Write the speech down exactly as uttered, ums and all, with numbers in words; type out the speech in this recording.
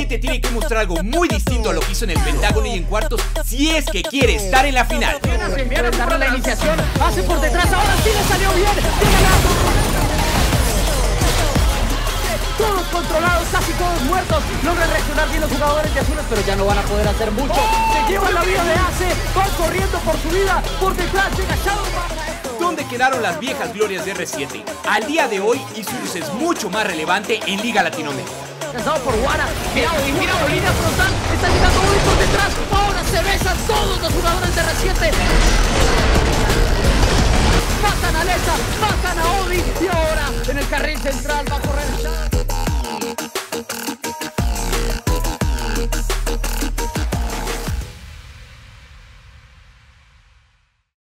Siete tiene que mostrar algo muy distinto a lo que hizo en el Pentágono y en cuartos si es que quiere estar en la final. Viene darle la iniciación, hace por detrás, ahora sí le salió bien. Tiene la... Todos controlados, casi todos muertos. Logran reaccionar bien los jugadores de azules, pero ya no van a poder hacer mucho. Se llevan la vida de Ace, van corriendo por su vida. Por detrás llega Shadowman. ¿Dónde quedaron las viejas glorias de R siete? Al día de hoy, Isurus es mucho más relevante en Liga Latinoamérica. Lanzado por Wara, mirado, mirado, línea frontal. Está llegando Uri por detrás. Ahora se besan todos los jugadores de R siete.